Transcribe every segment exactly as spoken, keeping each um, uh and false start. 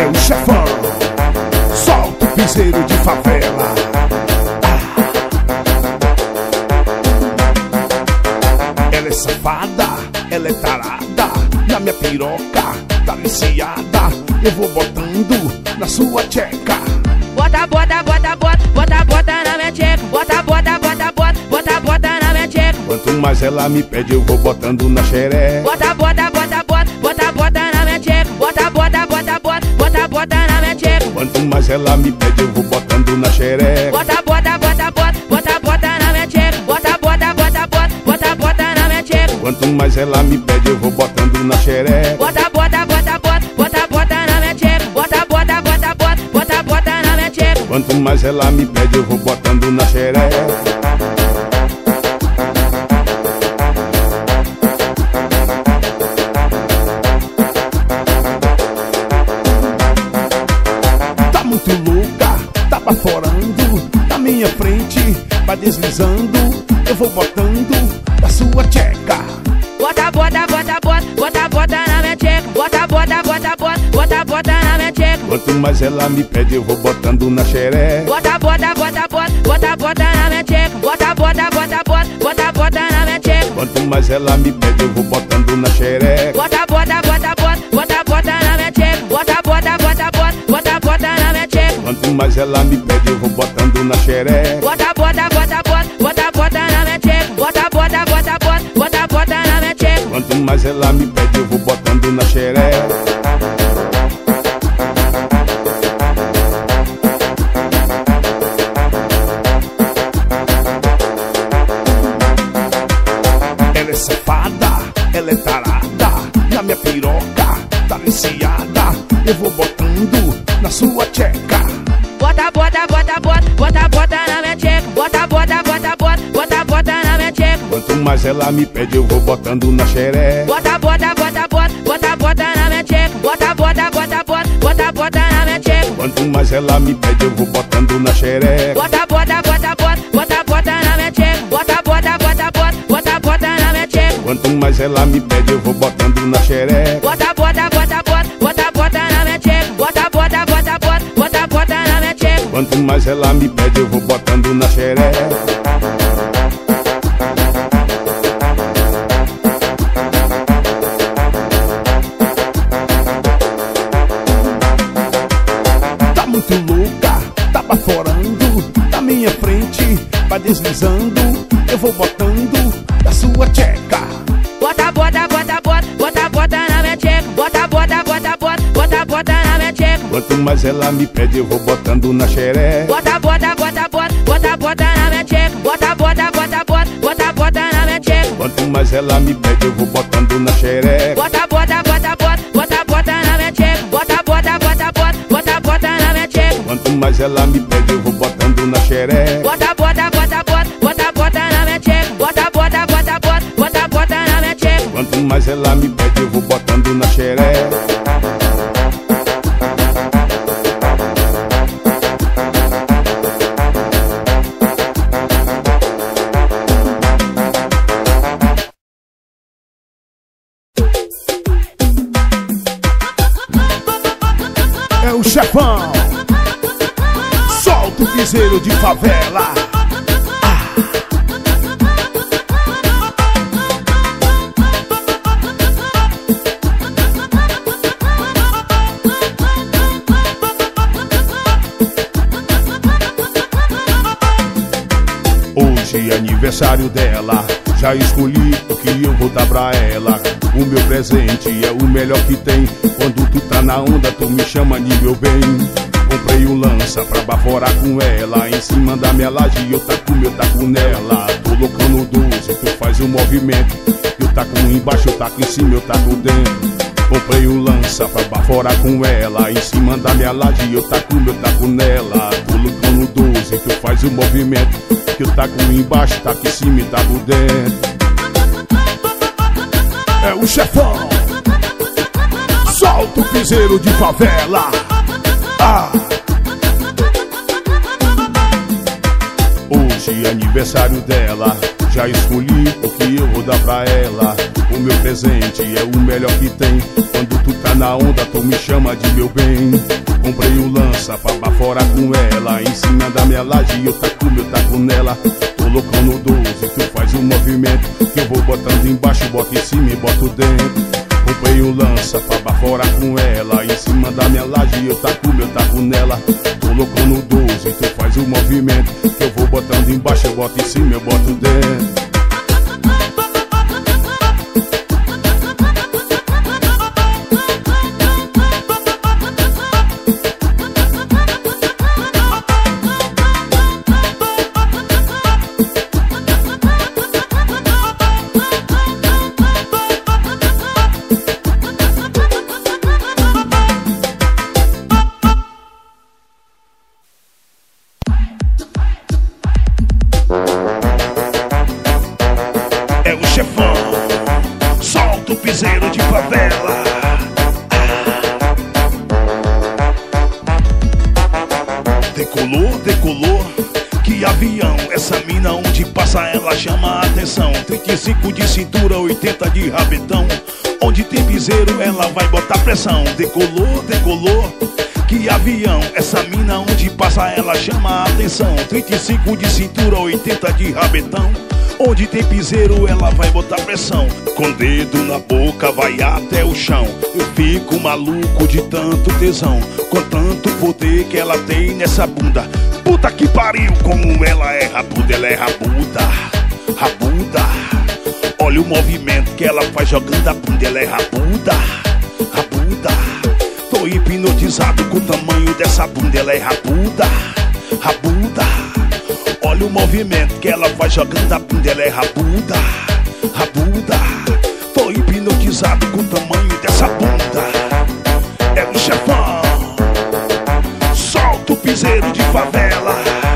É o chefão, solta o piseiro de favela. Ah. Ela é safada, ela é tarada, na minha piroca, tá viciada. Eu vou botando na sua tcheca. Bota, bota, bota, bota, bota, bota na minha tcheca. Bota, bota, bota, bota, bota, bota na minha tcheca. Quanto mais ela me pede, eu vou botando na xereca. Bota, bota, bota, bota, bota, bota na minha tcheca. Bota, bota, bota, bota, bota, bota na minha tcheca. Quanto mais ela me pede, eu vou botando na xereca. Bota, bota, bota, bota, bota, bota na minha tcheca. Bota, bota, bota, bota, bota, bota na minha tcheca. Quanto mais ela me pede, eu vou botando na xereca. Bota, bota, bota, bota, bota, bota na minha tcheca. Bota, bota, bota, bota, bota, bota na minha tcheca. Quanto mais ela me pede, eu vou botando na xereca. Tá muito louca, tá baforando, na minha frente, vai deslizando. Eu vou botando na sua tcheca. Bota, bota, bota, bota, bota, bota na minha tcheca. Bota, bota, bota, bota, bota, bota na minha tcheca. Quanto mais ela me pede, eu vou botando na xereca. Bota, bota, bota, bota, bota, bota na minha tcheca. Bota, bota, bota, bota, bota, bota na minha tcheca. Quanto mais ela me pede, eu vou botando na xereca. Bota, bota, bota, bota, bota, bota na minha tcheca. Bota, bota, bota, bota, bota, bota na minha tcheca. Quanto mais ela me pede, eu vou botando na xereca. Bota, bota, bota, bota, bota, bota na minha tcheca. Bota, bota, bota, bota, bota, bota na minha tcheca. Quanto mais ela me pede, eu vou botando na xereca. Ela é safada, ela é tarada, na minha piroca, tá viciada. Eu vou botando na sua tcheca. Bota, bota, bota, bota, bota, bota na minha tcheca. Bota, bota, bota, bota, bota, bota na minha tcheca. Quanto mais ela me pede, eu vou botando na xereca. Bota, bota, bota, bota, bota, bota na minha tcheca. Bota, bota, bota, bota, bota, bota na minha tcheca. Quanto mais ela me pede, eu vou botando na xereca. Bota, bota, bota, bota, bota, bota na minha tcheca. Bota, bota, bota, bota, bota, bota na minha tcheca. Quanto mais ela me pede, eu vou botando na xereca. Bota, bota, bota, bota, bota, bota na minha tcheca. Bota, bota, bota, bota, bota, bota na minha tcheca. Quanto mais ela me pede, eu vou botando na xereca. Tá muito louca, tá baforando, na minha frente, vai deslizando. Eu vou botando na sua tcheca. Bota, bota, bota, bota, bota, bota na minha tcheca. Bota, bota, bota, bota, bota, bota na minha tcheca. Quanto mais ela me pede, eu vou botando na xereca. Bota, bota, bota, bota, bota, bota na minha tcheca. Bota, bota, bota, bota, bota, bota na minha tcheca. Quanto mais ela me pede, eu vou botando na xereca. Bota, bota, bota, bota, bota, bota na minha tcheca. Bota, bota, bota, bota, bota, bota na minha tcheca. Quanto mais ela me pede, eu vou botando na xereca. Bota, bota, bota, bota, bota, bota na minha tcheca. Bota, bota, bota, bota, bota, bota na minha tcheca. Quanto mais ela me pede, eu vou botando na xereca. É o chefão, solta o piseiro de favela. Ah. Hoje é aniversário dela, já escolhi o que eu vou dar pra ela. O meu presente é o melhor que tem. Quando tu tá na onda, tu me chama de meu bem. Comprei um lança pra baforar com ela. Em cima da minha laje eu taco meu taco nela. Tô loucando doze, tu faz o movimento. Eu taco embaixo, eu taco em cima, eu taco dentro. Comprei um lança pra baforar com ela. Em cima da minha laje eu taco meu taco nela. Tô loucando doze, tu faz o movimento. Eu taco embaixo, taco em cima e taco dentro. É o chefão, solta o piseiro de favela. Ah. Hoje é aniversário dela, já escolhi o que eu vou dar pra ela. O meu presente é o melhor que tem. Quando tu tá na onda, tu me chama de meu bem. Comprei um lança pra baforar com ela. Em cima da minha laje eu taco meu taco nela. Tô loucão no doze, tu faz um movimento que eu vou botando embaixo, boto em cima e boto dentro. Comprei um lança pra baforar com ela. Em cima da minha laje eu taco meu taco nela. Tô loucão no doze, tu faz um movimento que eu vou botando embaixo, eu boto em cima, eu boto dentro. cinco de cintura, oitenta de rabetão. Onde tem piseiro, ela vai botar pressão. Decolou, decolou, que avião. Essa mina onde passa, ela chama a atenção. trinta e cinco de cintura, oitenta de rabetão. Onde tem piseiro, ela vai botar pressão. Com dedo na boca, vai até o chão. Eu fico maluco de tanto tesão. Com tanto poder que ela tem nessa bunda. Puta que pariu, como ela é rabuda. Ela é rabuda, rabuda. Olha o movimento que ela faz jogando a bunda. Ela é rabuda, rabuda. Tô hipnotizado com o tamanho dessa bunda. Ela é rabuda, rabuda. Olha o movimento que ela faz jogando a bunda. Ela é rabuda, rabuda. Tô hipnotizado com o tamanho dessa bunda. É o chefão. Solta o piseiro de favela.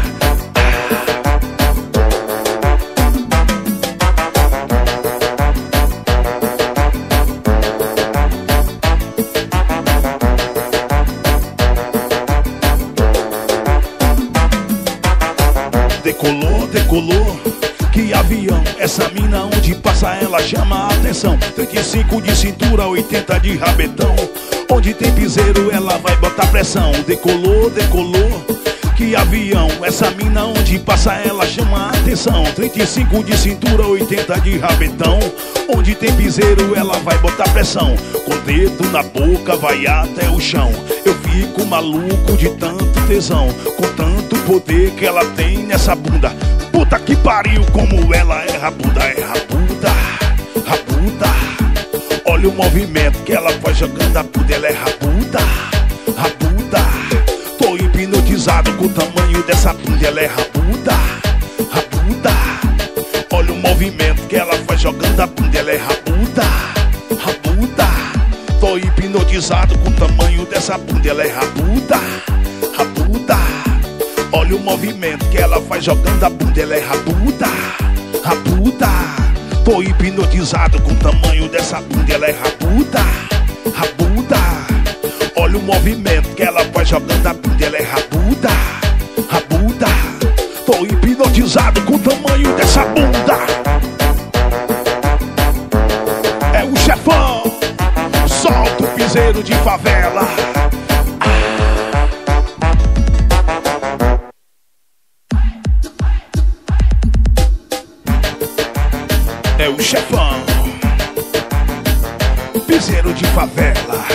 Decolou, decolou, que avião. Essa mina onde passa, ela chama a atenção. trinta e cinco de cintura, oitenta de rabetão. Onde tem piseiro, ela vai botar pressão. Decolou, decolou, que avião. Essa mina onde passa, ela chama a atenção. trinta e cinco de cintura, oitenta de rabetão. Onde tem piseiro, ela vai botar pressão. Com dedo na boca, vai até o chão. Eu fico maluco de tanto tesão. Com tanto poder que ela tem nessa bunda. Puta que pariu, como ela é rabuda. É rabuda, rabuda. Olha o movimento que ela faz jogando a bunda. Ela é rabuda, rabuda. Tô hipnotizado com o tamanho dessa bunda. Ela é rabuda, rabuda. Olha o movimento que ela faz jogando a bunda. Ela é rabuda, rabuda. Tô hipnotizado com o tamanho dessa bunda. Ela é rabuda, rabuda. Olha o movimento que ela faz jogando a bunda. Ela é rabuda, rabuda. Tô hipnotizado com o tamanho dessa bunda. Ela é rabuda, rabuda. Olha o movimento que ela faz jogando a bunda. Ela é rabuda, rabuda. Tô hipnotizado com o tamanho dessa bunda. É o chefão. Solta o piseiro de favela. É o chefão. Piseiro de favela.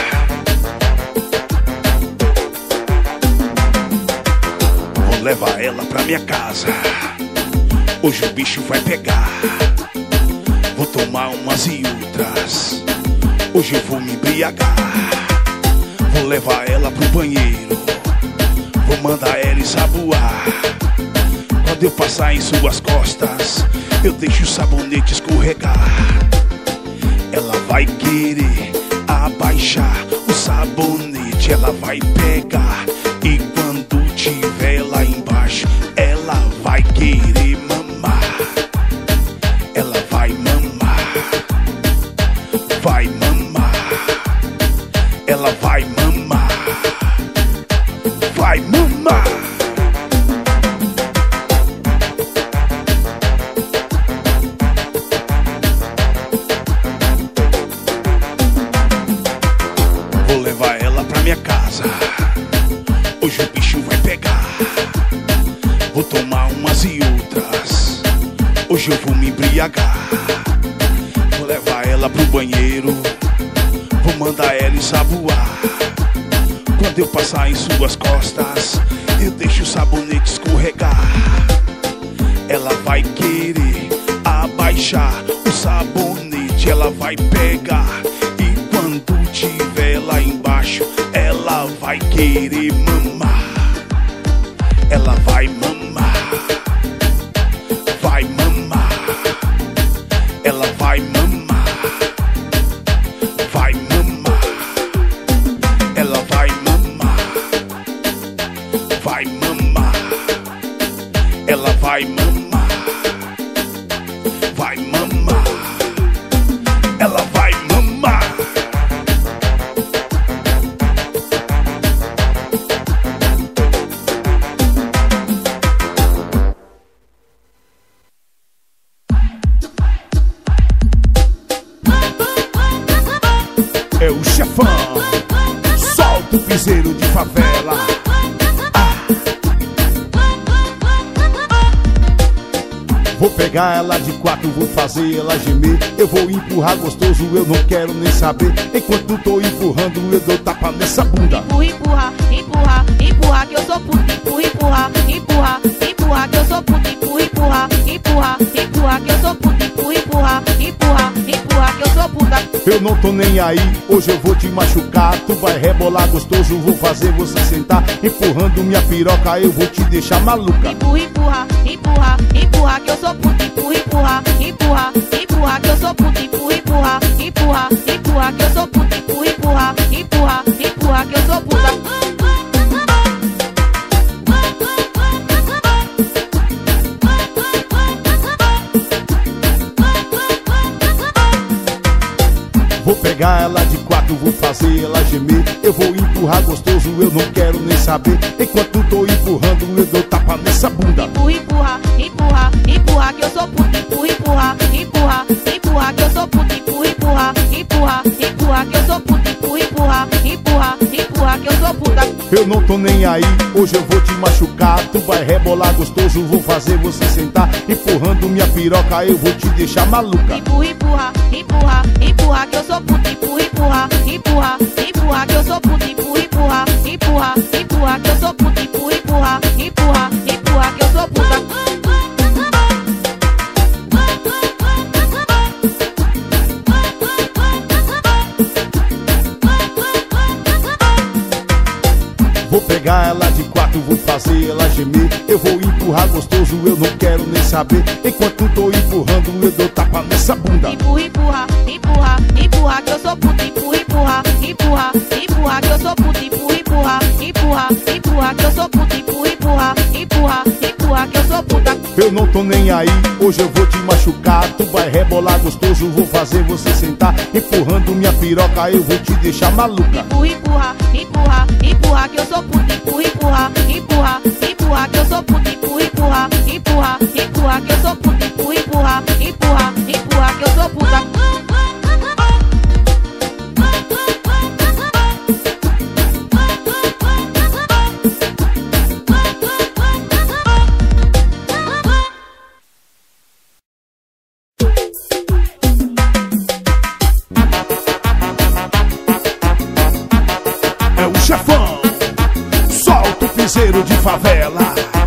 Vou levar ela pra minha casa. Hoje o bicho vai pegar. Vou tomar umas e outras. Hoje eu vou me embriagar. Vou levar ela pro banheiro. Vou mandar ela ensaboar. Quando eu passar em suas costas, eu deixo o sabonete escorregar. Ela vai querer abaixar o sabonete. Ela vai pegar. E quando tiver lá embaixo, ela vai querer mamar. Ela vai mamar. Vai mamar. Ela vai mamar. Vai mamar. minha casa. Hoje o bicho vai pegar. Vou tomar umas e outras. Hoje eu vou me embriagar. Vou levar ela pro banheiro. Vou mandar ela ensaboar. Quando eu passar em suas costas, eu deixo o sabonete escorregar. Ela vai querer abaixar o sabonete, ela vai pegar. E quando tiver lá embaixo, ela vai querer mamar. Ela vai mamar. Vai mamar. Ela vai mamar. Vai mamar. Ela vai mamar. Vai mamar. Ela vai mamar. Vai mamar. Ela vai mamar. É o chefão, solta o piseiro de favela. Ah. Vou pegar ela de quatro, vou fazer ela gemer. Eu vou empurrar gostoso, eu não quero nem saber. Enquanto tô empurrando, eu dou tapa nessa bunda. Empurra, empurra, empurra, empurra que eu sou puta. Empurra, empurra, empurra, empurra que eu sou puta. Empurra, empurra, empurra, empurra que eu sou puta. Empurra, empurra, empurra, empurra que eu sou puta. Eu não tô nem aí, hoje eu vou te machucar. Tu vai rebolar gostoso, vou fazer você sentar. Empurrando minha piroca, eu vou te deixar maluca. Empurra, empurra, empurra, empurra que eu sou puta. Empurra, empurra, empurra, empurra que eu sou puta. Empurra, empurra, empurra, empurra que eu sou puta. Empurra, empurra, empurra, empurra que eu sou puta. Vou pegar ela de quatro, vou fazer ela gemer. Eu vou empurrar gostoso, eu não quero nem saber. Enquanto tô empurrando, eu dou tapa nessa bunda. Empurra, empurra, empurra, empurra que eu sou puta. Empurra, empurra, empurra, empurra que eu sou puta. Empurra, empurra, empurra, empurra que eu sou puta. Empurra, empurra, empurra, empurra que eu sou puta. Eu não tô nem aí, hoje eu vou te machucar. Tu vai rebolar gostoso, vou fazer você sentar. Empurrando minha piroca, eu vou te deixar maluca. Empurra, empurra, empurra, empurra que eu sou puta. Empurra, empurra, empurra, empurra que eu sou puta. Empurra, empurra, empurra, empurra que eu sou puta. Empurra, empurra, empurra, empurra que eu sou puta. Vou pegar ela de quatro, vou fazer ela gemer. Eu vou empurrar gostoso, eu não quero nem saber. Enquanto tô empurrando, eu dou tapa nessa bunda. Empurra, empurra, empurra, empurra que eu sou puta. Empurra, empurra, empurra, empurra que eu sou puta. Empurra, empurra, empurra, empurra que eu sou puta. Empurra, empurra, empurra, empurra que eu sou puta. Eu não tô nem aí, hoje eu vou te machucar. Tu vai rebolar gostoso, vou fazer você sentar. Empurrando minha piroca, eu vou te deixar maluca. Empurra, empurra, empurra, empurra que eu sou puta. Empurra, empurra, empurra, empurra que eu sou puta. Empurra, empurra, empurra, empurra que eu sou puta. Empurra, empurra, empurra, empurra que eu sou puta. É o chefão, solta o piseiro de favela.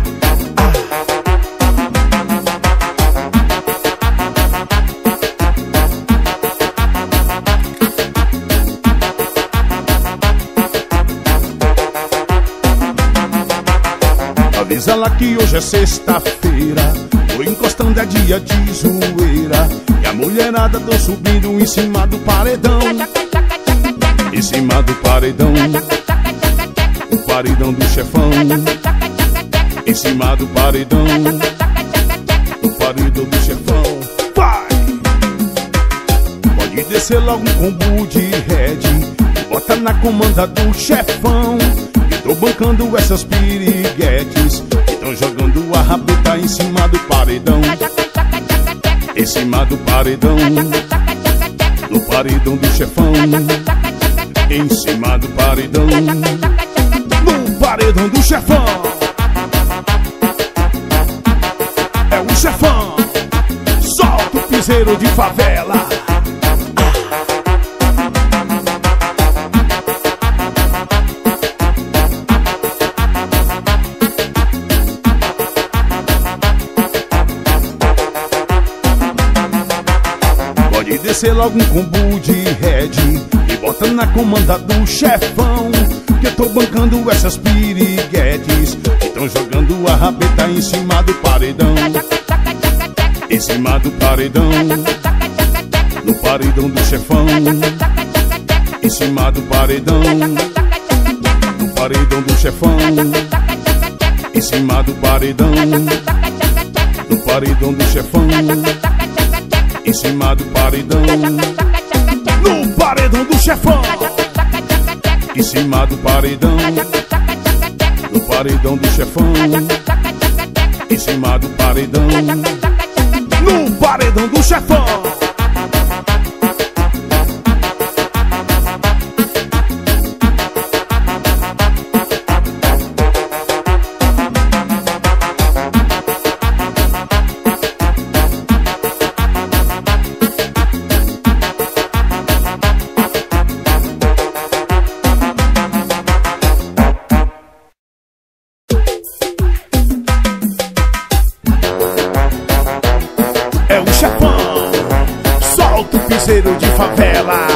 Avisa ela que hoje é sexta-feira, tô encostando, é dia de zoeira. E a mulherada tô subindo em cima do paredão. Em cima do paredão, o paredão do chefão. Em cima do paredão, o paredão do chefão. Vai! Pode descer logo um combo de red, bota na comanda do chefão. Que tô bancando essas piriguetes que tão jogando a rabeta em cima do paredão. Em cima do paredão, no paredão do chefão. em cima do paredão, no paredão do chefão. É o chefão, solta o piseiro de favela. Pode descer logo um combo de red e bota na comanda do chefão, que eu tô bancando essas piriguetes que tão jogando a rabeta em cima do paredão. Em cima do paredão, no paredão do chefão. Em cima do paredão, no paredão do chefão. Em cima do paredão, no paredão do chefão. Em cima do paredão, no paredão do chefão. Em cima do paredão, no paredão do chefão. Em cima do paredão, no paredão do chefão. Piseiro de favela.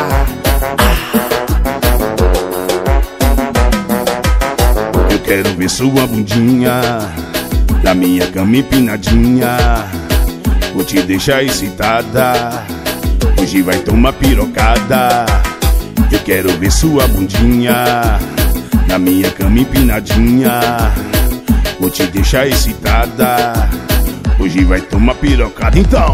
Eu quero ver sua bundinha na minha cama empinadinha. Vou te deixar excitada, hoje vai tomar pirocada. Eu quero ver sua bundinha na minha cama empinadinha. Vou te deixar excitada, hoje vai tomar pirocada. Então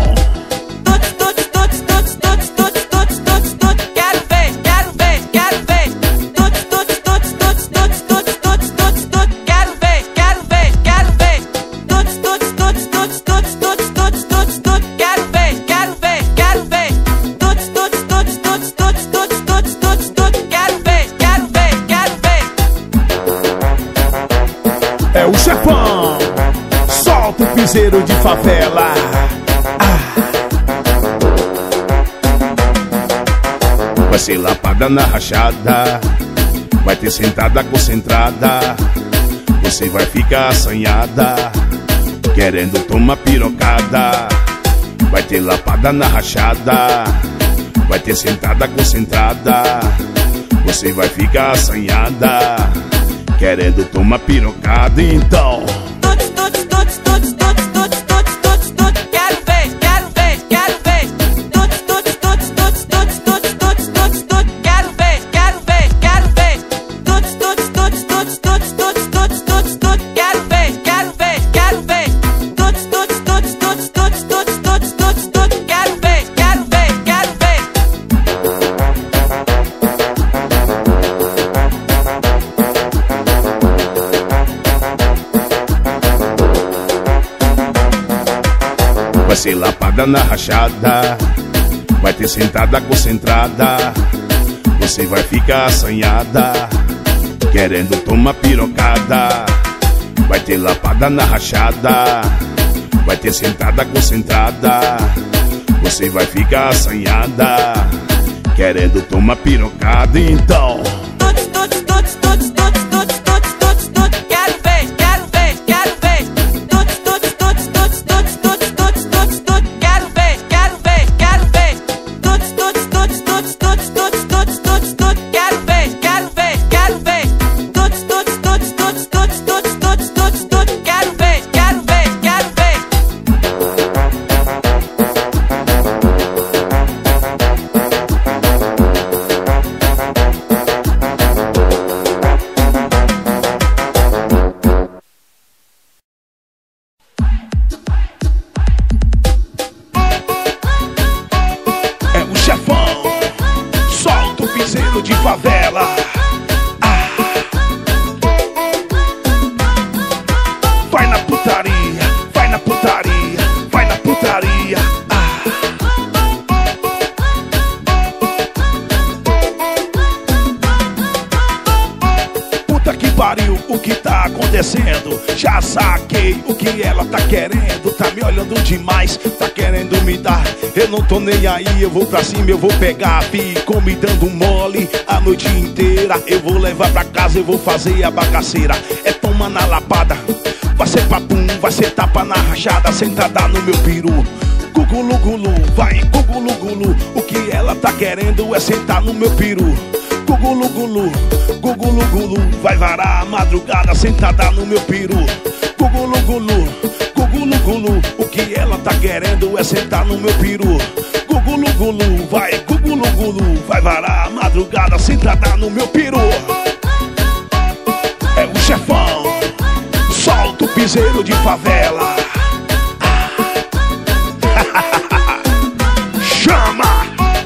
é o chefão, solta o piseiro de favela. Ah. Vai ser lapada na rachada, vai ter sentada concentrada. Você vai ficar assanhada, querendo tomar pirocada. Vai ter lapada na rachada, vai ter sentada concentrada. Você vai ficar assanhada, querendo tomar pirocada. Então todos, todos, todos, todos, todos, todos, todos, todos, todos, quero ver, quero ver, quero ver. Todos, todos, todos, todos, todos, todos, todos, todos, todos, quero ver, quero ver, quero ver. Todos, todos, todos, todos, todos, todos, todos, todos, todos, quero ver, quero ver, quero ver. Todos, todos, todos, todos, todos, todos, todos, todos, todos, quero ver, quero ver, quero ver. vai ser lapada na rachada, vai ter sentada concentrada. Você vai ficar assanhada, querendo tomar pirocada. Vai ter lapada na rachada, vai ter sentada concentrada. Você vai ficar assanhada, querendo tomar pirocada. Então Todos, todos, todos, todos, todos, todos, todos, todos, todos, quero ver, quero ver, quero ver. Todos, todos, todos, todos, todos, todos, todos, todos, todos, quero ver, quero ver, quero ver. Todos, todos, todos, todos, todos, todos, todos, todos, todos, quero ver, quero ver, quero ver. Todos, todos, todos, todos, todos, todos, todos, todos, todos, quero ver, quero ver, quero ver. o que tá acontecendo. Já saquei o que ela tá querendo. Tá me olhando demais, tá querendo me dar. Eu não tô nem aí, eu vou pra cima, eu vou pegar. Ficou me dando mole a noite inteira. Eu vou levar pra casa, eu vou fazer a bagaceira. É toma na lapada, vai ser papum, vai ser tapa na rachada. Sentada no meu peru, gugulu gulu, vai gugulu gulu. O que ela tá querendo é sentar no meu peru. Gugulu gulu, gugulu gulu, vai varar a madrugada sentada no meu peru. Gugulu gulu, gugulu gulu, o que ela tá querendo é sentar no meu peru. Gugulu gulu, vai gugulu gulu, vai varar a madrugada sentada no meu peru. É o chefão, solta o piseiro de favela. Chama!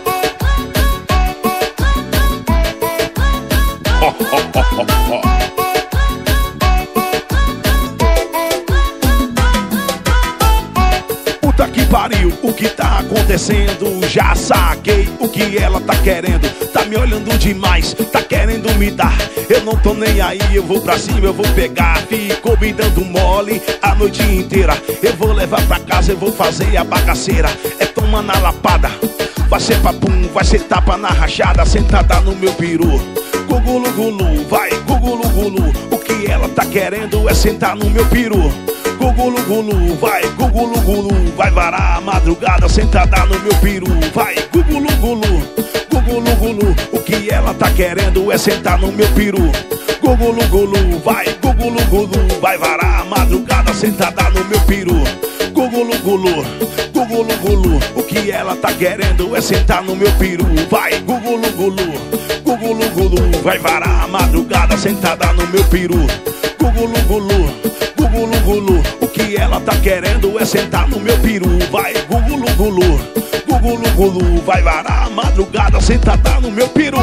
Puta que pariu, o que tá acontecendo? Já saquei o que ela tá querendo. Tá me olhando demais, tá querendo me dar. Eu não tô nem aí, eu vou pra cima, eu vou pegar. Ficou me dando mole a noite inteira. Eu vou levar pra casa, eu vou fazer a bagaceira. É toma na lapada, vai ser papum, vai ser tapa na rachada. Sentada no meu peru, gugulu gulu, vai gugulu gulu. O que ela tá querendo é sentar no meu peru. Gugulu gulu, vai gugulu gulu, vai varar a madrugada sentada no meu peru. Vai gugulu gulu, gugulu gulu. O que ela tá querendo é sentar no meu peru. Gugulu gulu, vai gugulu gulu, vai varar a madrugada sentada no meu peru. Gugulu gulu, gugulu gulu. O que ela tá querendo é sentar no meu peru. Vai gugulu gulu, gugulu gulu, vai varar a madrugada sentada no meu peru. Gugulu gulu, gugulu gulu. O que ela tá querendo é sentar no meu peru. Vai gugulu gulu, gugulu gulu, vai varar a madrugada sentada no meu peru.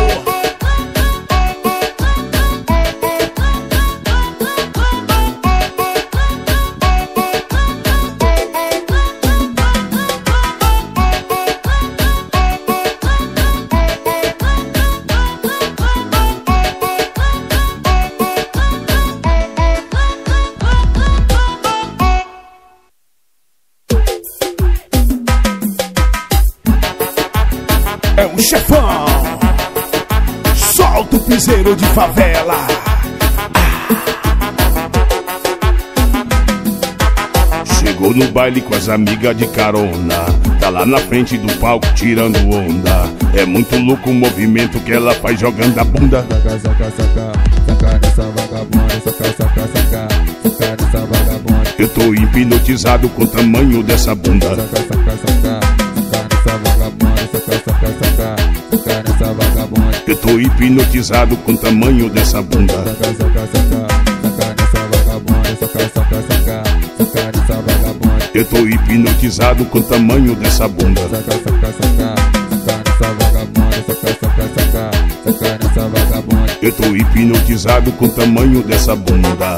É o chefão, solta o piseiro de favela. Chegou no baile com as amigas de carona. Tá lá na frente do palco tirando onda. É muito louco o movimento que ela faz jogando a bunda. Saca, saca, saca, saca nessa vagabunda. Saca, saca, saca, saca nessa vagabunda. Eu tô hipnotizado com o tamanho dessa bunda. Saca, saca, saca, saca nessa vagabunda. Saca, saca, saca, saca nessa vagabunda. Eu tô hipnotizado com o tamanho dessa bunda. Saca, saca, saca, saca nessa vagabunda. Saca, saca, saca, saca nessa vagabunda. Eu tô hipnotizado com o tamanho dessa bunda. Saca, saca, saca, saca nessa vagabunda. Saca, saca, saca, saca nessa vagabunda. Eu tô hipnotizado com o tamanho dessa bunda.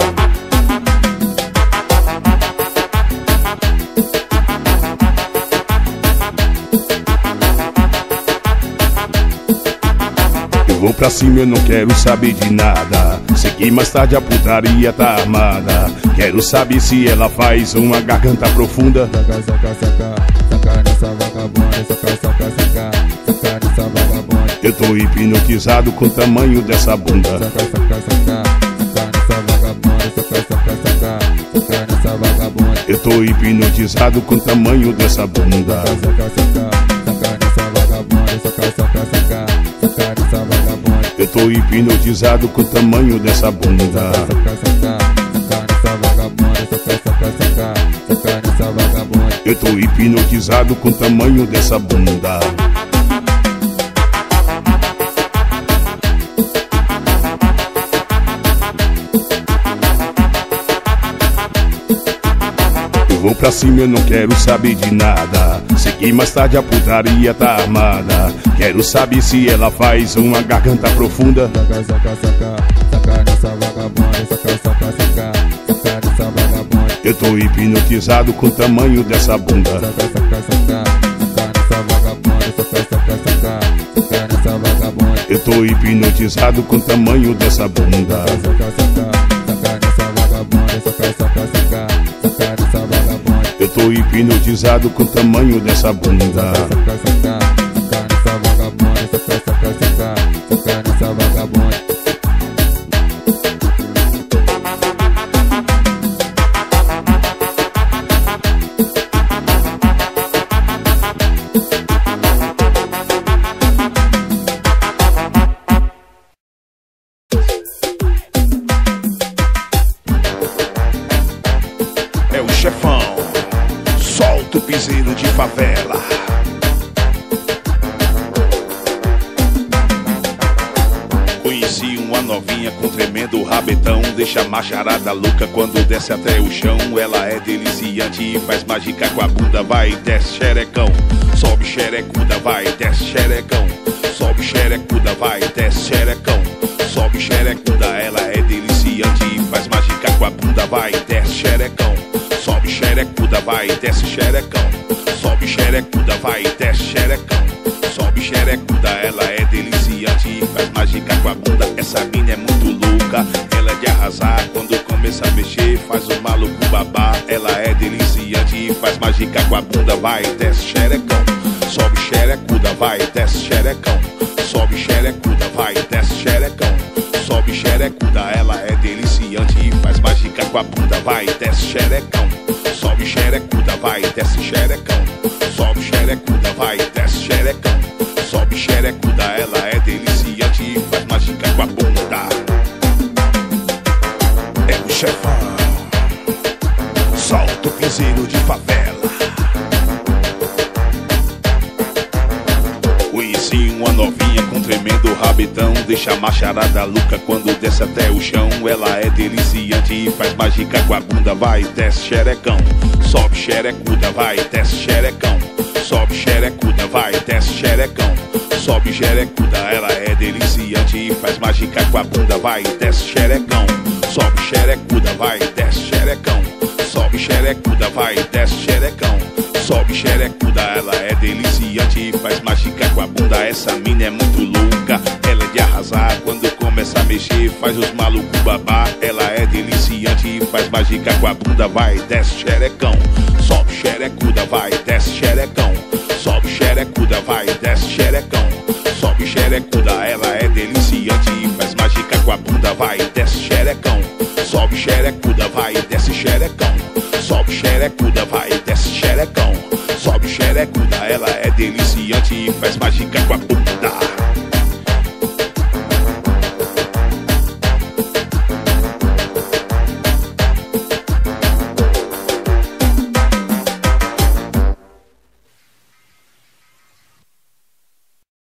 Eu vou pra cima, eu não quero saber de nada. Sei que mais tarde a putaria tá armada. Quero saber se ela faz uma garganta profunda. Saca, saca, saca, saca nessa vagabunda. Saca, saca, saca, saca nessa vagabunda. Eu tô hipnotizado com o tamanho dessa bunda. Saca, saca, saca, saca nessa vagabunda. Saca, saca, saca, saca nessa vagabunda. Eu tô hipnotizado com o tamanho dessa bunda. Saca, saca, saca, saca nessa vagabunda. Saca, saca, saca, saca nessa vagabunda. Eu tô hipnotizado com o tamanho dessa bunda. Saca, saca, saca nessa vagabunda. Saca, saca, saca, saca nessa vagabunda. Eu tô hipnotizado com o tamanho dessa bunda. Eu vou pra cima, eu não quero saber de nada. Sei que mais tarde a putaria tá armada. Quero saber se ela faz uma garganta profunda. Saca, saca, saca, saca nessa vagabunda. Saca, saca, saca, saca nessa vagabunda. Eu tô hipnotizado com o tamanho dessa bunda. Saca, saca, saca, saca nessa vagabunda. Saca, saca, saca, saca nessa vagabunda. Eu tô hipnotizado com o tamanho dessa bunda. Saca, saca, saca tô hipnotizado com o tamanho dessa bunda. Saca, saca, saca nessa vagabunda, saca, saca, saca, saca nessa vagabunda. É o chefão, solta o piseiro de favela. Conheci uma novinha com tremendo rabetão, deixa a macharada louca quando desce até o chão. Ela é deliciante e faz mágica com a bunda, vai, desce xerecão. Sobe xerecuda, vai, desce xerecão. Sobe xerecuda, vai, desce xerecão. Sobe xerecuda, ela é deliciante e faz mágica com a bunda, vai, desce xerecão. Sobe xerecuda, vai, desce xerecão. Sobe xerecuda, vai, desce xerecão. Sobe xerecuda, ela é deliciante e faz mágica com a bunda. Essa mina é muito louca, ela é de arrasar. Quando começa a mexer, faz o maluco babar. Ela é deliciante e faz mágica com a bunda, vai, desce xerecão. Sobe xerecuda, vai, desce xerecão. Sobe xerecuda, vai, desce xerecão. Sobe xerecuda, ela é deliciante e faz mágica com a bunda, vai, desce xerecão. Sobe xerecuda, vai, desce xerecão. Sobe xerecuda, vai, desce xerecão. Sobe xerecuda, ela é deliciante e faz mágica com a bunda. É o chefão, solta o piseiro de favela. Conheci uma novinha com tremendo rabetão, deixa a macharada louca quando desce até o chão. Ela é deliciante e faz mágica com a bunda, vai, desce xerecão. Sobe xerecuda, vai, desce xerecão. Sobe xerecuda, vai, desce xerecão. Sobe xerecuda, ela é deliciante e faz mágica com a bunda, vai, desce xerecão. Sobe xerecuda, vai, desce xerecão. Sobe xerecuda, vai, desce xerecão. Sobe xerecuda, ela é deliciante e faz mágica com a bunda. Essa mina é muito louca, ela é de arrasar. Quando começa a mexer, faz os malucos babar. Ela é deliciante e faz mágica com a bunda, vai, desce xerecão. Sobe xerecuda, vai, desce xerecão. Sobe xerecuda, vai, desce xerecão. Sobe xerecuda, ela é deliciante e faz mágica com a bunda, vai, desce xerecão. Sobe xerecuda, vai, desce xerecão. Sobe xerecuda, vai, desce xerecão. Sobe xerecuda, ela é deliciante e faz mágica com a bunda.